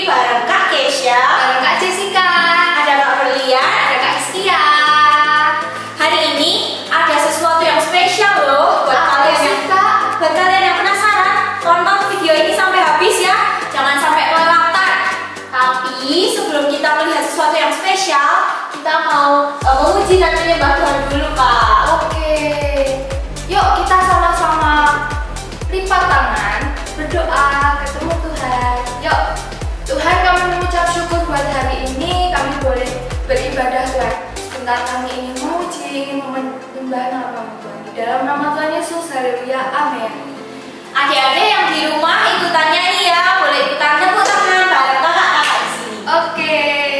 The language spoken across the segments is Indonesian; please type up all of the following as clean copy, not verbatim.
bareng Kak Kesha, bareng Kak Jessica, ada Kak Berlian, ada Kak Istia. Hari ini ada sesuatu yang spesial loh buat kalian yang penasaran. Tonton video ini sampai habis ya, jangan sampai kelewatan. Tapi sebelum kita melihat sesuatu yang spesial, kita mau memuji dan menyembah Tuhan dulu, Kak. Oke, yuk kita sama-sama lipat tangan, berdoa ketemu Tuhan. Yuk, Tuhan, kami mengucap syukur buat hari ini kami boleh beribadah Tuhan. Sebentar kami ingin memuji, ingin menyembah nama-Mu Tuhan. Di dalam nama Tuhan Yesus, haleluya, amin. Adik-adik yang di rumah ikutan nyanyi ya, boleh ikutan tepuk tangan bareng kakak-kakak di sini. Oke.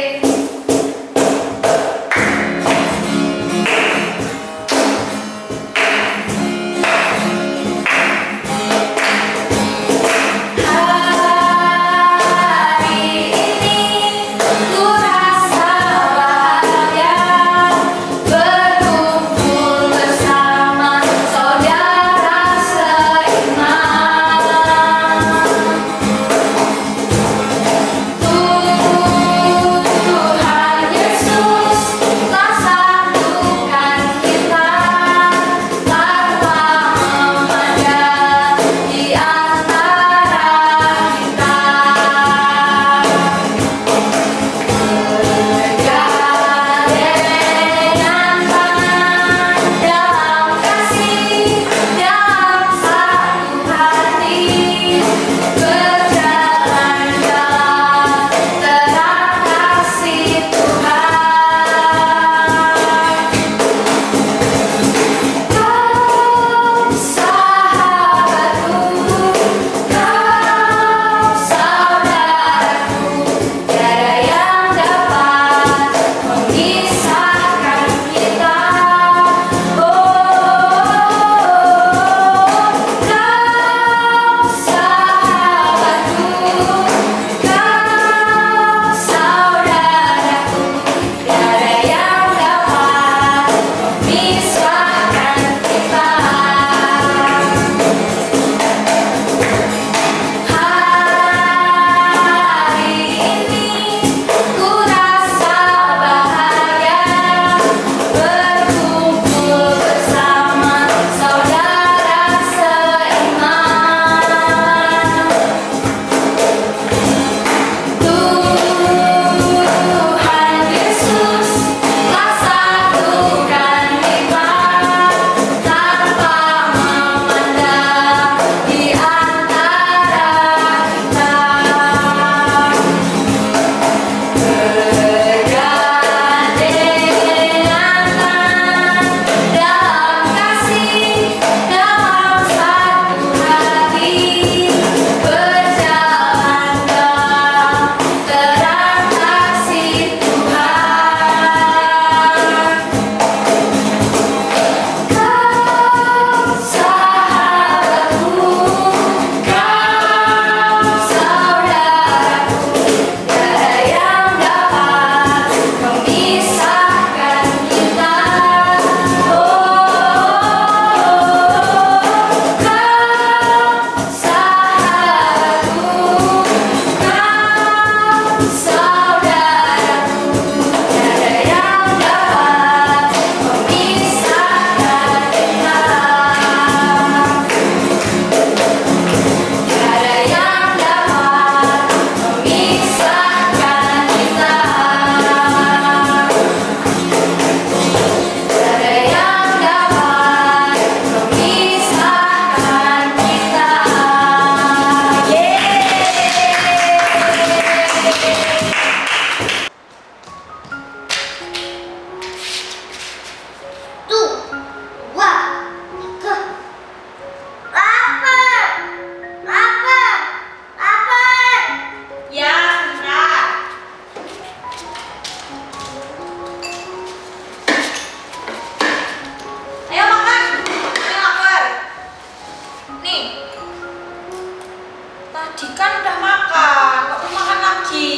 Tadi kan udah makan, kok mau makan lagi?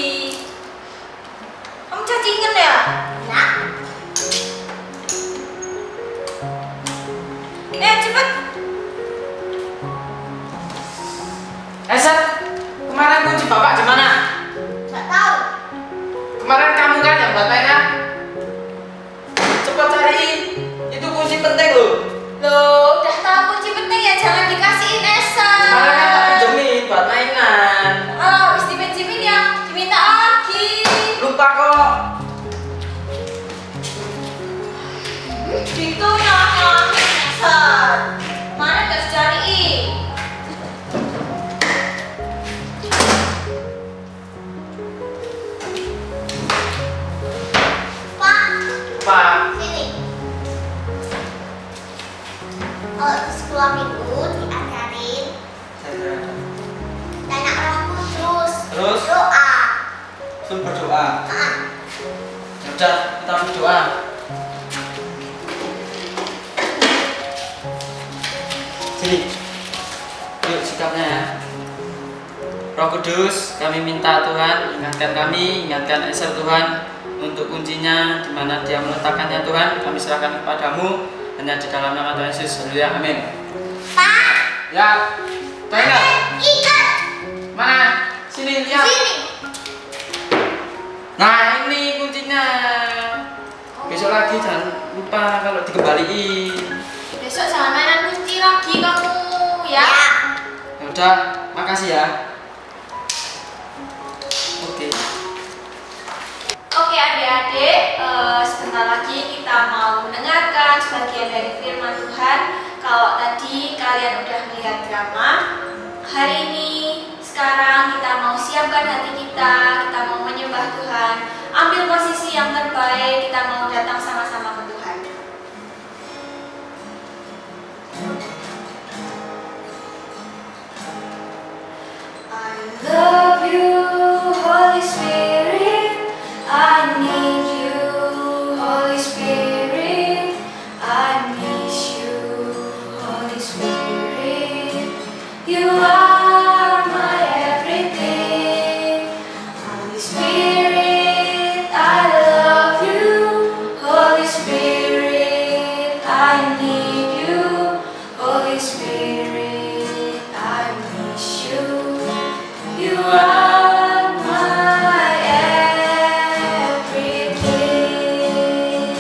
Kamu cacingan ya? Nah, Cepet. Seth, kemarin kunci bapak di mana? Sun berdoa. Ya udah, kita berdoa. Sini. Yuk sikapnya ya. Roh Kudus, kami minta Tuhan ingatkan kami, ingatkan Esther Tuhan untuk kuncinya di mana dia meletakkannya Tuhan, kami serahkan kepadamu hanya di dalam nama Tuhan Yesus. Haleluya, amin. Pak. Ya, Taina. Ikat. Mana? Sini lihat. Sini. Nah ini kuncinya. Besok lagi jangan lupa kalau dikembaliin. Besok jangan mainan kunci lagi kamu ya. Ya udah, makasih ya. Oke. Oke adik-adik, sebentar lagi kita mau mendengarkan sebagian dari firman Tuhan. Kalau tadi kalian udah melihat drama, hari ini sekarang kita mau siapkan hati kita mau menyembah Tuhan. Ambil posisi yang terbaik, kita mau datang sama-sama ke Tuhan. I love you, Holy Spirit. I need you, Holy Spirit. I miss you, Holy Spirit. You are my everything. Holy Spirit, I love you. Holy Spirit, I need you. Holy Spirit, I miss you. You are my everything.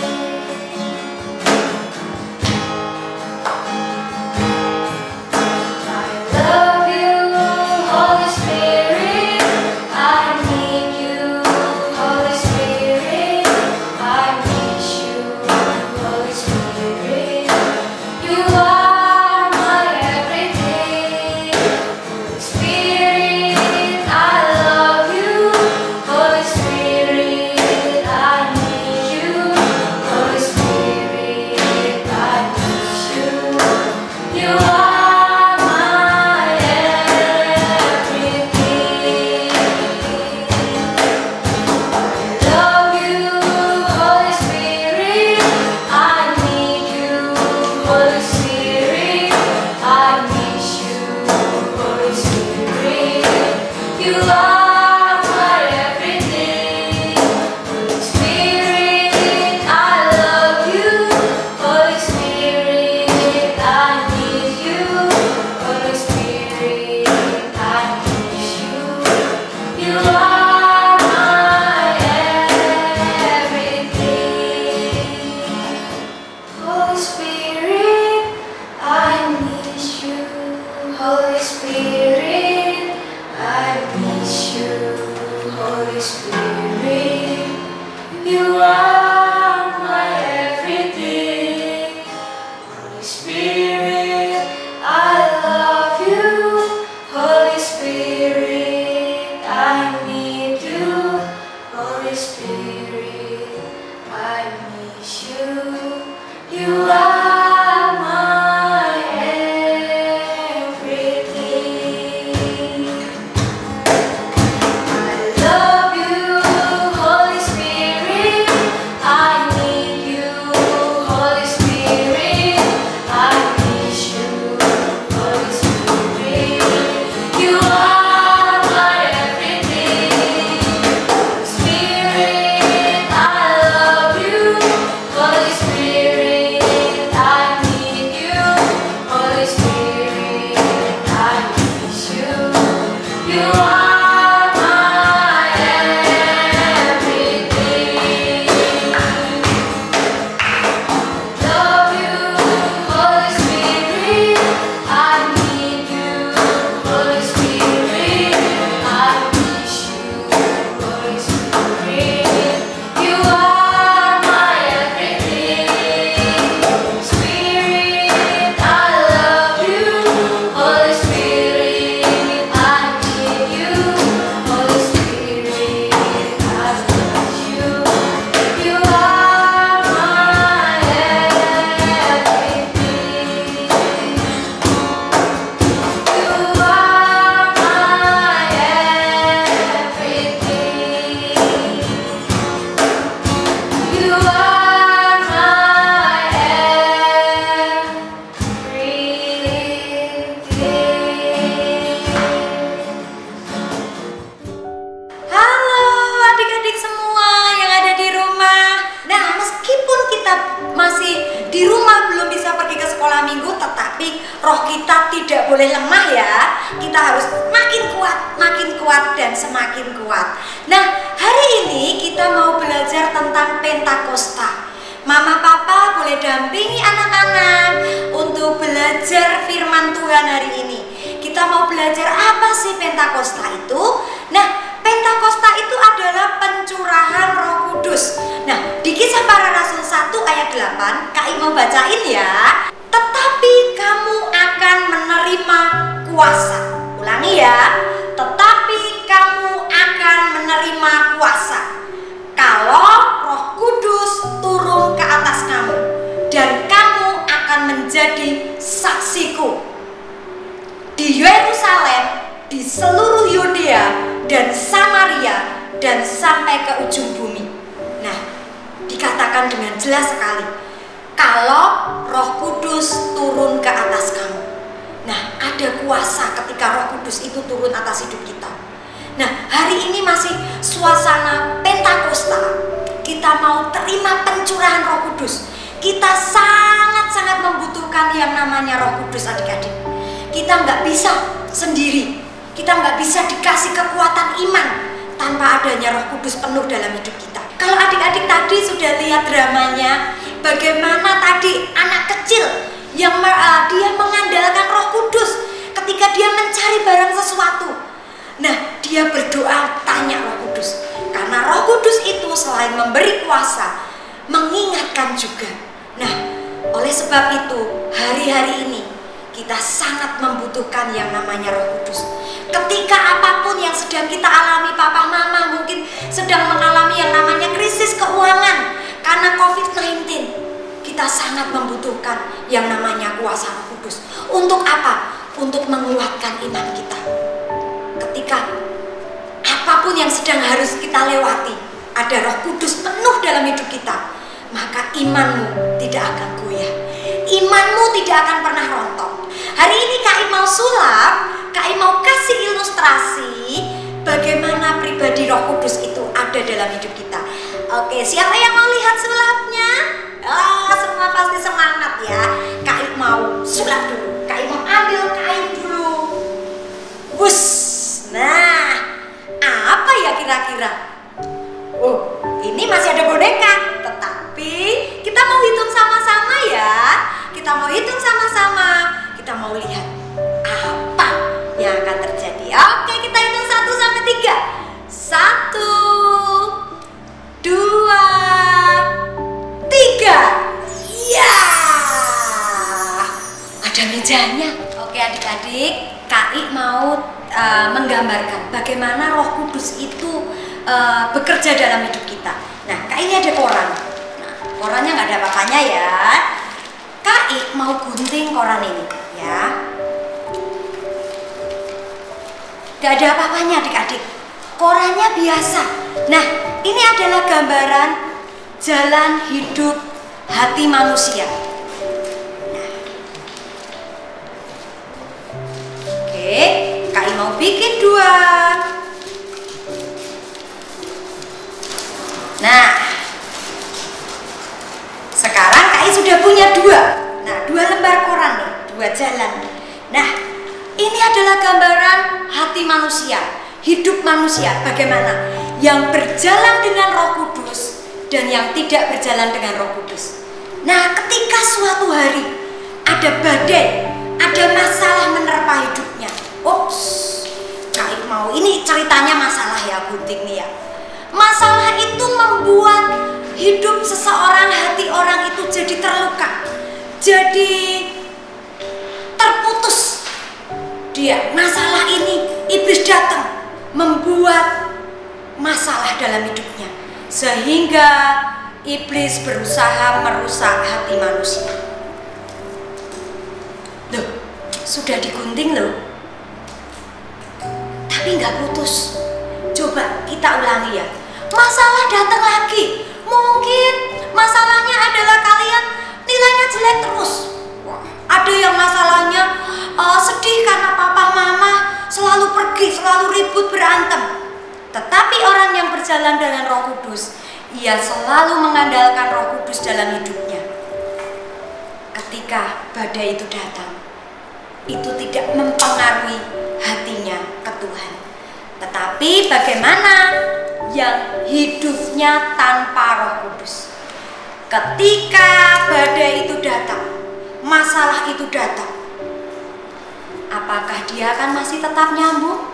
I love you, Holy Spirit. I need you, Holy Spirit. I miss you, Holy Spirit. You are my everything. Holy Spirit, I love you. Holy Spirit, I need you. Holy Spirit, I miss you. You are my everything. I love you, Holy Spirit. I need you, Holy Spirit. I miss you, Holy Spirit. You are my everything. Holy Spirit, I love you. Holy Spirit, I need you. Holy Spirit, I miss you. You are my everything. Holy Spirit, I miss you. Holy Spirit, I miss you. Holy Spirit, you are my everything. Holy Spirit, I love you. Holy Spirit, I need you. Holy Spirit, I miss you. You are my everything. I love you, Holy Spirit. I need you, Holy Spirit. I miss you, Holy Spirit. You are my everything. Holy Spirit, I love you. Holy Spirit, I need you. Holy Spirit, I miss you. You are my everything. Love you, Holy Spirit. I need you, Holy Spirit. I miss you, Holy Spirit. You are my everything. Holy Spirit, I love you. Holy Spirit, I need you. tidak boleh lemah ya. Kita harus makin kuat dan semakin kuat. Nah, hari ini kita mau belajar tentang Pentakosta. Mama Papa boleh dampingi anak-anak untuk belajar firman Tuhan hari ini. Kita mau belajar apa sih Pentakosta itu? Nah, Pentakosta itu adalah pencurahan Roh Kudus. Nah, di Kisah Para Rasul 1 ayat 8, Kak I mau bacain ya. Tetapi kamu akan menerima kuasa. Ulangi ya. Tetapi kamu akan menerima kuasa kalau Roh Kudus turun ke atas kamu, dan kamu akan menjadi saksiku di Yerusalem, di seluruh Yudea dan Samaria, dan sampai ke ujung bumi. Nah, dikatakan dengan jelas sekali kalau Roh Kudus turun ke atas kamu. Nah, ada kuasa ketika Roh Kudus itu turun atas hidup kita. Nah, hari ini masih suasana Pentakosta. Kita mau terima pencurahan Roh Kudus. Kita sangat-sangat membutuhkan yang namanya Roh Kudus, adik-adik. Kita nggak bisa sendiri. Kita nggak bisa dikasih kekuatan iman tanpa adanya Roh Kudus penuh dalam hidup kita. Kalau adik-adik tadi sudah lihat dramanya, bagaimana tadi anak kecil yang dia mengandalkan Roh Kudus ketika dia mencari barang sesuatu. Nah, dia berdoa tanya Roh Kudus. Karena Roh Kudus itu selain memberi kuasa, mengingatkan juga. Nah, oleh sebab itu hari-hari ini kita sangat membutuhkan yang namanya Roh Kudus. Ketika apapun yang sedang kita alami, papa mama mungkin sedang mengalami yang namanya krisis keuangan karena COVID-19, kita sangat membutuhkan yang namanya kuasa Roh Kudus. Untuk apa? Untuk menguatkan iman kita. Ketika apapun yang sedang harus kita lewati, ada Roh Kudus penuh dalam hidup kita, maka imanmu tidak akan goyah. Imanmu tidak akan pernah rontok. Hari ini Kak I mau sulap, Kak I mau kasih ilustrasi bagaimana pribadi Roh Kudus itu ada dalam hidup kita. Oke, siapa yang mau lihat sulapnya? Oh, semua pasti semangat ya. Kak I mau sulap dulu. Kak I mau ambil kain dulu. Bus. Nah, apa ya kira-kira? Oh, ini masih ada boneka. Tetapi kita mau hitung sama-sama ya. Kita mau hitung sama-sama. Kita mau lihat apa yang akan terjadi. Oke, kita hitung 1 sampai 3. 1, 2, 3. Ya, ada mejanya. Oke adik-adik, Kak I mau menggambarkan bagaimana Roh Kudus itu bekerja dalam hidup kita. Nah, Kak ini ada koran. Nah, korannya nggak ada apa-apanya ya. Kak I mau gunting koran ini ya. Gak ada apa-apanya adik-adik. Korannya biasa. Nah, ini adalah gambaran jalan hidup hati manusia. Nah, oke, Kak I mau bikin 2. Nah, sekarang Kak I sudah punya 2. Nah, 2 lembar koran nih, 2 jalan. Nah, ini adalah gambaran hati manusia, hidup manusia. Bagaimana? Yang berjalan dengan Roh Kudus dan yang tidak berjalan dengan Roh Kudus. Nah, ketika suatu hari ada badai, ada masalah menerpa hidupnya. Ops, Kak I mau ini ceritanya masalah ya, gunting nih ya. Masalah itu membuat hidup seseorang, hati orang itu jadi terluka, jadi terputus. Dia masalah ini, iblis datang membuat masalah dalam hidupnya, sehingga iblis berusaha merusak hati manusia. Loh, sudah digunting loh, tapi nggak putus. Coba kita ulangi ya. Masalah datang lagi. Mungkin masalahnya adalah kalian nilainya jelek terus. Ada yang masalahnya sedih karena papa mama selalu pergi, selalu ribut, berantem. Tetapi orang yang berjalan dengan Roh Kudus, ia selalu mengandalkan Roh Kudus dalam hidupnya. Ketika badai itu datang, itu tidak mempengaruhi hatinya ke Tuhan. Tetapi bagaimana yang hidupnya tanpa Roh Kudus? Ketika badai itu datang, masalah itu datang, apakah dia akan masih tetap nyambung?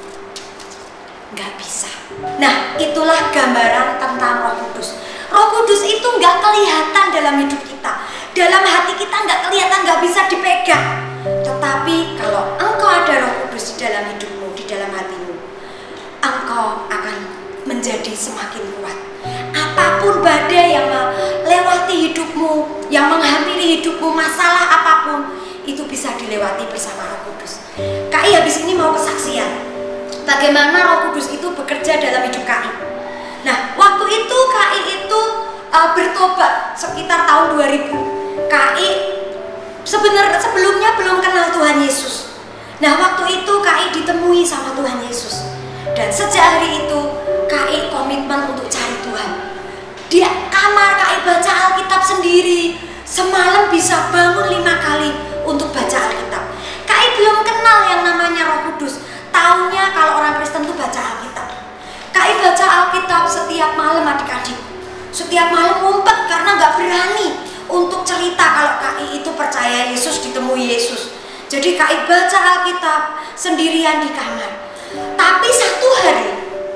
Nggak bisa. Nah, itulah gambaran tentang Roh Kudus. Roh Kudus itu nggak kelihatan dalam hidup kita, dalam hati kita nggak kelihatan, nggak bisa dipegang. Tetapi kalau engkau ada Roh Kudus di dalam hidupmu, di dalam hatimu, engkau akan menjadi semakin kuat. Apapun badai yang melewati hidupmu, yang menghampiri hidupmu, masalah apapun, itu bisa dilewati bersama Roh Kudus. KI habis ini mau kesaksian bagaimana Roh Kudus itu bekerja dalam hidup KI. Nah, waktu itu KI itu bertobat sekitar tahun 2000. KI sebenarnya sebelumnya belum kenal Tuhan Yesus. Nah, waktu itu KI ditemui sama Tuhan Yesus. Dan sejak hari itu KI komitmen untuk cari Tuhan. Di kamar KI baca Alkitab sendiri. Semalam bisa bangun 5 kali untuk baca Alkitab. KI belum kenal yang namanya Roh Kudus. Taunya kalau orang Kristen tuh baca Alkitab. KI baca Alkitab setiap malam adik-adik. Setiap malam ngumpet karena nggak berani untuk cerita kalau KI itu percaya Yesus, ditemui Yesus. Jadi KI baca Alkitab sendirian di kamar. Tapi satu hari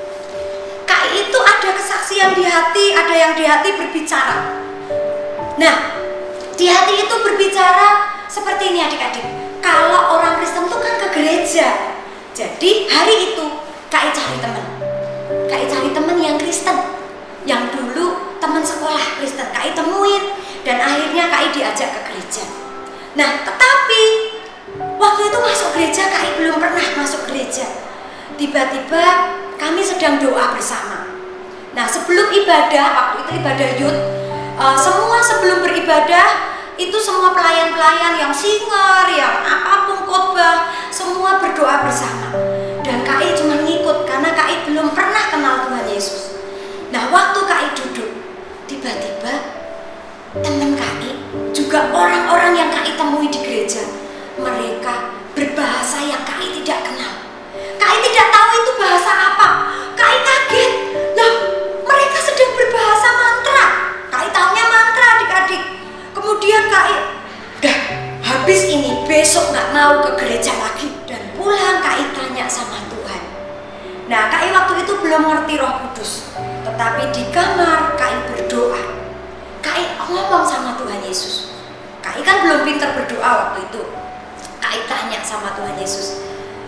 KI itu ada kesaksian di hati, ada yang di hati berbicara. Nah, di hati itu berbicara seperti ini adik-adik. Kalau orang Kristen tuh kan ke gereja. Jadi hari itu KI cari teman. KI cari teman yang Kristen, yang dulu teman sekolah Kristen. KI temuin dan akhirnya KI diajak ke gereja. Nah, tetapi waktu itu masuk gereja KI belum pernah masuk gereja. Tiba-tiba kami sedang doa bersama. Nah, sebelum ibadah, waktu itu ibadah youth, semua sebelum beribadah itu semua pelayan-pelayan yang singer, yang apapun khotbah, semua berdoa bersama. Dan KI cuma ngikut karena KI belum pernah kenal Tuhan Yesus. Nah, waktu KI duduk, tiba-tiba teman KI, juga orang-orang yang KI temui di gereja, mereka berbahasa yang KI tidak kenal. KI tidak tahu itu bahasa apa. KI kaget. Loh, mereka sedang berbahasa mantra. KI taunya mantra adik-adik. Kemudian KI, dah habis ini besok nggak mau ke gereja lagi. Dan pulang KI tanya sama Tuhan. Nah, KI waktu itu belum ngerti Roh Kudus. Tetapi di kamar KI berdoa. KI ngomong sama Tuhan Yesus. KI kan belum pintar berdoa waktu itu. KI tanya sama Tuhan Yesus.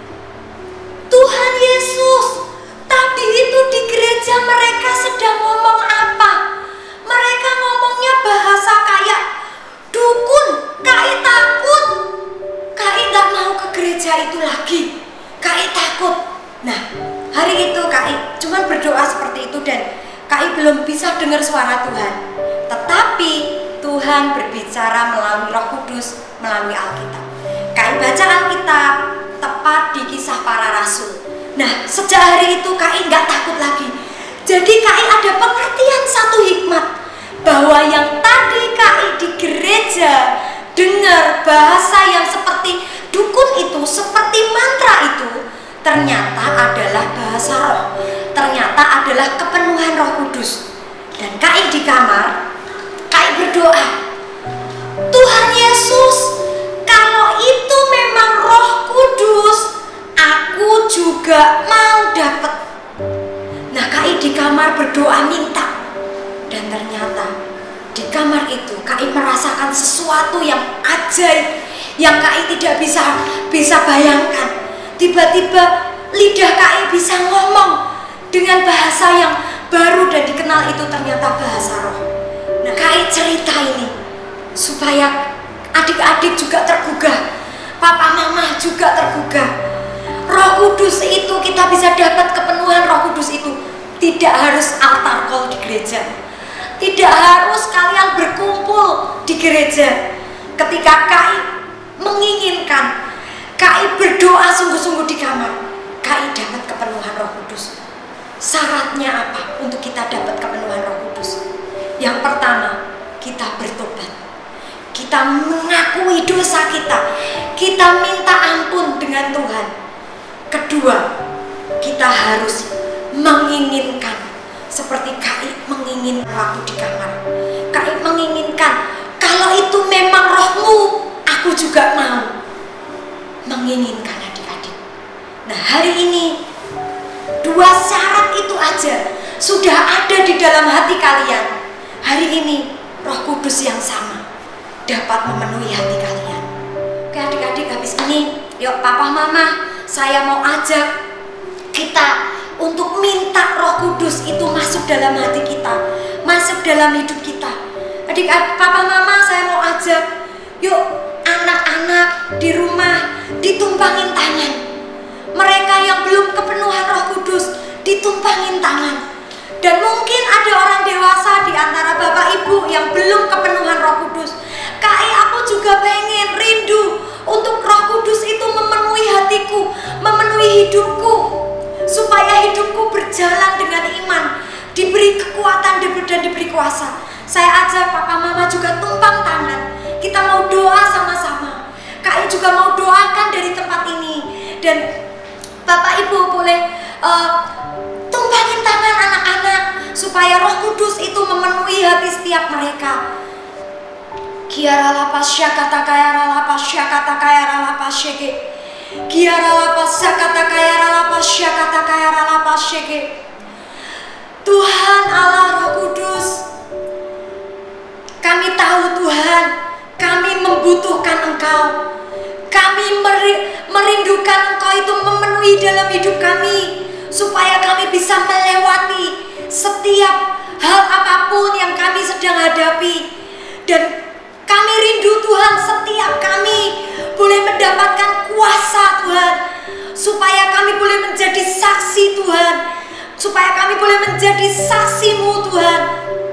Tuhan Yesus, tadi itu di gereja mereka sedang ngomong apa? Mereka ngomongnya bahasa kayak dukun. KI takut. KI gak mau ke gereja itu lagi. KI takut. Nah, hari itu KI cuma berdoa seperti itu dan KI belum bisa dengar suara Tuhan. Tetapi Tuhan berbicara melalui Roh Kudus, melalui Alkitab. KI baca Alkitab tepat di Kisah Para Rasul. Nah, sejak hari itu KI nggak takut lagi. Jadi KI ada pengertian satu hikmat bahwa yang tadi KI di gereja dengar bahasa yang seperti dukun itu, seperti mantra itu, ternyata adalah bahasa roh. Ternyata adalah kepenuhan Roh Kudus. Dan KI di kamar, KI berdoa, Tuhan Yesus, kalau itu memang Roh Kudus, aku juga mau dapat. Nah, KI di kamar berdoa minta. Dan ternyata di kamar itu KI merasakan sesuatu yang ajaib, yang KI tidak bisa bayangkan. Tiba-tiba lidah KI bisa ngomong dengan bahasa yang baru dan dikenal itu ternyata bahasa roh. Nah, KI cerita ini supaya adik-adik juga tergugah, papa mama juga tergugah. Roh Kudus itu kita bisa dapat kepenuhan Roh Kudus itu tidak harus altar call di gereja, tidak harus kalian berkumpul di gereja. Ketika KI menginginkan, KI berdoa sungguh-sungguh di kamar, KI dapat kepenuhan Roh Kudus. Syaratnya apa untuk kita dapat kepenuhan Roh Kudus? Yang pertama, kita bertobat. kita mengakui dosa kita minta ampun dengan Tuhan. Kedua, kita harus menginginkan, seperti Kai menginginkan waktu di kamar. Kai menginginkan, kalau itu memang rohmu, aku juga mau menginginkan adik-adik. Nah, hari ini dua syarat itu aja sudah ada di dalam hati kalian. Hari ini Roh Kudus yang sama dapat memenuhi hati kalian. Oke adik-adik, habis ini yuk papa mama, saya mau ajak kita untuk minta Roh Kudus itu masuk dalam hati kita, masuk dalam hidup kita. Adik-adik, papa mama, saya mau ajak, yuk anak-anak di rumah ditumpangin tangan. Mereka yang belum kepenuhan Roh Kudus ditumpangin tangan. Dan mungkin ada orang dewasa di antara bapak ibu yang belum kepenuhan Roh Kudus. Kai, aku juga pengen, rindu untuk Roh Kudus itu memenuhi hatiku, memenuhi hidupku, supaya hidupku berjalan dengan iman, diberi kekuatan dan diberi kuasa. Saya ajak papa mama juga tumpang tangan. Kita mau doa sama-sama. Kai juga mau doakan dari tempat ini. Dan bapak ibu boleh tumpangin tangan anak-anak supaya Roh Kudus itu memenuhi hati setiap mereka. Kiara lapasya kata kaya lapasya kata kaya lapasya ke. Kiara lapasya kata kaya lapasya kata kaya lapasya ke. Tuhan Allah Roh Kudus, kami tahu Tuhan, kami membutuhkan Engkau. Kami merindukan Engkau itu memenuhi dalam hidup kami, supaya kami bisa melewati setiap hal apapun yang kami sedang hadapi. Dan kami rindu Tuhan, setiap kami boleh mendapatkan kuasa Tuhan, supaya kami boleh menjadi saksi Tuhan, supaya kami boleh menjadi saksi-Mu Tuhan.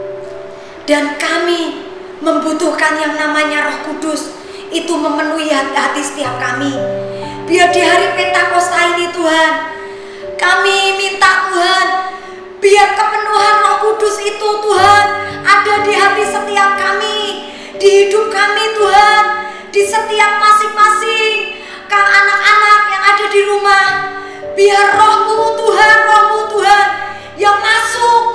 Dan kami membutuhkan yang namanya Roh Kudus itu memenuhi hati setiap kami. Biar di hari Pentakosta ini Tuhan, kami minta Tuhan, biar kepenuhan Roh Kudus itu Tuhan ada di hati setiap kami, di hidup kami Tuhan, di setiap masing-masing anak-anak yang ada di rumah. Biar rohmu Tuhan yang masuk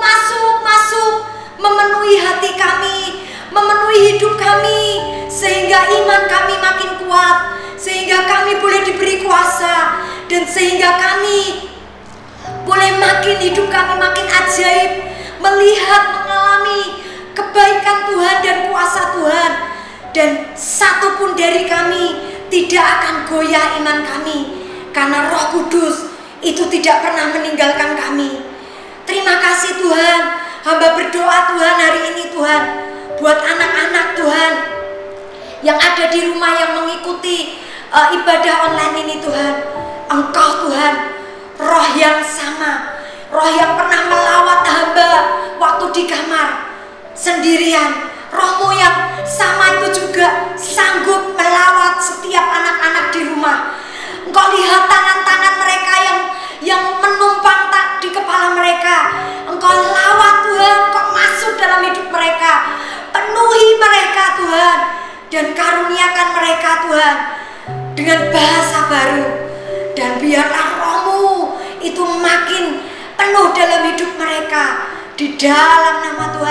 memenuhi hati kami, memenuhi hidup kami, sehingga iman kami makin kuat, sehingga kami boleh diberi kuasa, dan sehingga kami boleh hidup kami makin ajaib, melihat, mengalami kebaikan Tuhan dan kuasa Tuhan. Dan satu pun dari kami tidak akan goyah iman kami, karena Roh Kudus itu tidak pernah meninggalkan kami. Terima kasih Tuhan. Hamba berdoa Tuhan hari ini Tuhan, buat anak-anak Tuhan yang ada di rumah yang mengikuti ibadah online ini Tuhan. Engkau Tuhan, Roh yang sama, Roh yang pernah melawat hamba waktu di kamar sendirian, Roh-Mu yang sama itu juga sanggup melawat setiap anak-anak di rumah. Engkau lihat tangan-tangan mereka yang menumpang di kepala mereka. Engkau lawat Tuhan, Engkau masuk dalam hidup mereka, penuhi mereka Tuhan, dan karuniakan mereka Tuhan dengan bahasa baru. Dan biarlah Roh-Mu itu makin penuh dalam hidup mereka, di dalam nama Tuhan